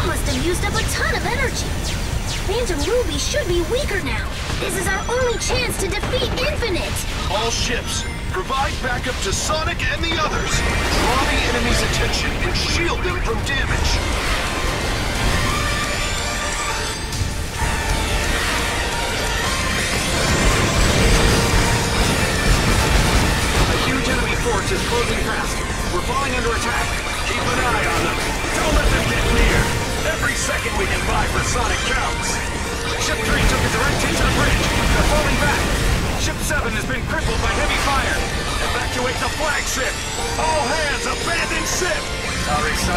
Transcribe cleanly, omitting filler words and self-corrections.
That must have used up a ton of energy. Phantom Ruby should be weaker now. This is our only chance to defeat Infinite. All ships, provide backup to Sonic and the others. Draw the enemy's attention and shield them from damage. A huge enemy force is closing fast. We're falling under attack. Keep an eye on them. Don't let them get near. Every second we can buy for Sonic counts. Ship 3 took a direct hit to the bridge. They're falling back. Ship 7 has been crippled by heavy fire. Evacuate the flagship. All hands, abandon ship. Sorry,